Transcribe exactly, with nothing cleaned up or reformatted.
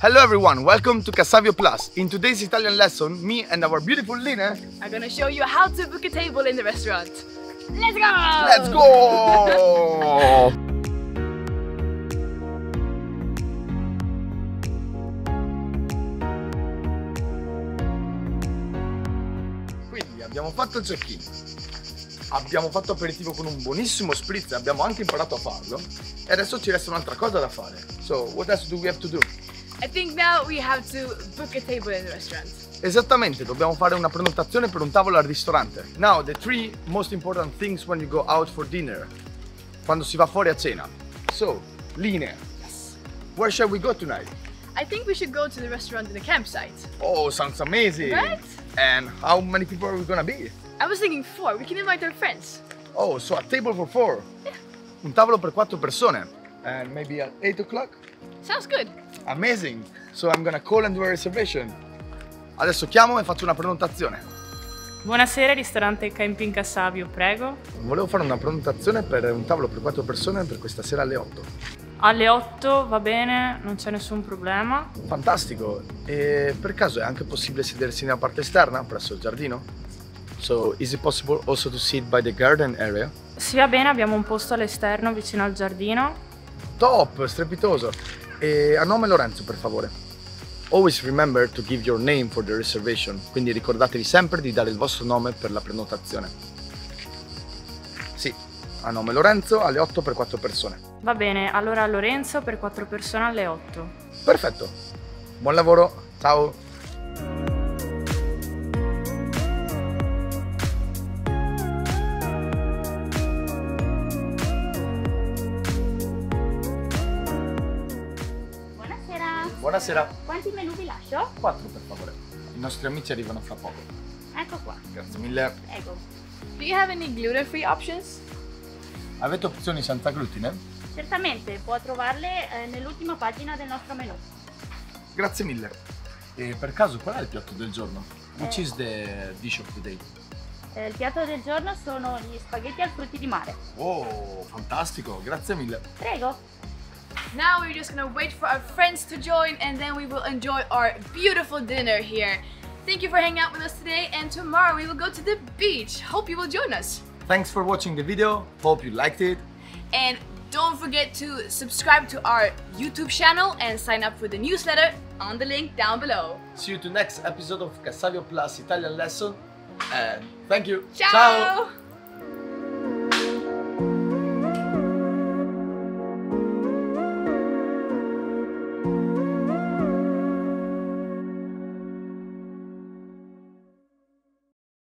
Hello everyone, welcome to Cassavio Plus. In today's Italian lesson, me and our beautiful Lina are gonna show you how to book a table in the restaurant. Let's go! Let's go! Quindi abbiamo fatto il check-in, abbiamo fatto aperitivo con un buonissimo spritz, abbiamo anche imparato a farlo e adesso ci resta un'altra cosa da fare. So, what else do we have to do? I think now we have to book a table in the restaurant. Esattamente, dobbiamo fare una prenotazione per un tavolo al ristorante. Now, the three most important things when you go out for dinner. Quando si va fuori a cena. So, Line, Yes. where shall we go tonight? I think we should go to the restaurant in the campsite. Oh, sounds amazing! Right? And how many people are we gonna be? I was thinking four. We can invite our friends. Oh, so a table for four. Yeah. Un tavolo per quattro persone. And maybe at eight o'clock? Sounds good. Amazing! So I'm gonna call and do a reservation. Adesso chiamo e faccio una prenotazione. Buonasera, ristorante Camping Cassavio, prego. Volevo fare una prenotazione per un tavolo per quattro persone per questa sera alle otto. Alle otto va bene, non c'è nessun problema. Fantastico! E per caso è anche possibile sedersi nella parte esterna, presso il giardino? So, is it possible also to sit by the garden area? Sì, va bene, abbiamo un posto all'esterno vicino al giardino. Top! Strepitoso! E a nome Lorenzo, per favore. Always remember to give your name for the reservation, quindi ricordatevi sempre di dare il vostro nome per la prenotazione. Sì, a nome Lorenzo, alle otto per quattro persone. Va bene, allora Lorenzo per quattro persone alle otto. Perfetto! Buon lavoro, ciao! Buonasera, Buonasera! quanti menù vi lascio? Quattro per favore. I nostri amici arrivano fra poco. Ecco qua, Grazie mille. prego. Do you have any gluten-free options? Avete opzioni senza glutine? Certamente, può trovarle eh, nell'ultima pagina del nostro menù. Grazie mille. E per caso qual è il piatto del giorno? Which Eh. is the dish of the day? Eh, il piatto del giorno sono gli spaghetti al frutti di mare. Oh, fantastico, grazie mille. Prego. Now we're just gonna wait for our friends to join and then we will enjoy our beautiful dinner here. Thank you for hanging out with us today and tomorrow we will go to the beach. Hope you will join us. Thanks for watching the video. Hope you liked it. And don't forget to subscribe to our YouTube channel and sign up for the newsletter on the link down below. See you to next episode of Cassavio Plus Italian lesson. And thank you. Ciao!